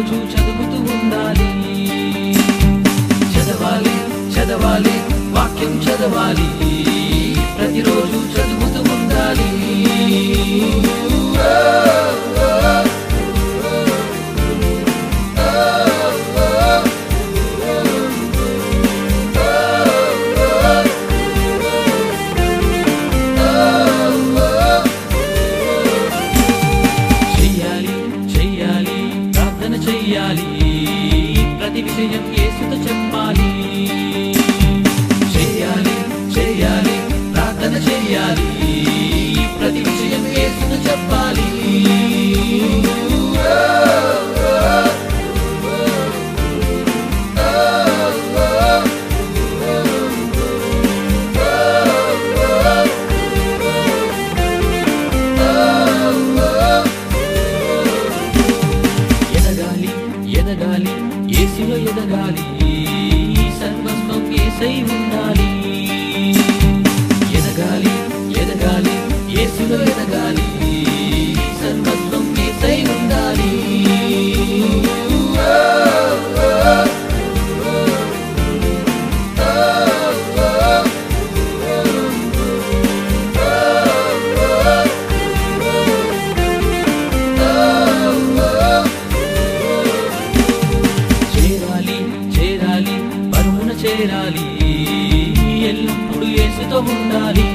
ప్రతిరోజు చదువుతూ ఉండాలి. చదవాలి చదవాలి వాక్యం చదవాలి, ప్రతిరోజు చదువుతూ ఉండాలి. ప్రతి విషయం యేసుతో చెప్పాలి. చేయాలి చేయాలి ప్రార్థన చేయాలి, ప్రతి విషయం యేసుతో చెప్పాలి. ఎదగాలి యేసులో ఎదగాలి, సర్వస్వం యేసై ఉండాలి. ఎదగాలి ఎదగాలి యేసులో ఎదగాలి, సర్వస్వం యేసై ఉండాలి. చేరాలి ఎల్లప్పుడూ యేసుతో ఉండాలి.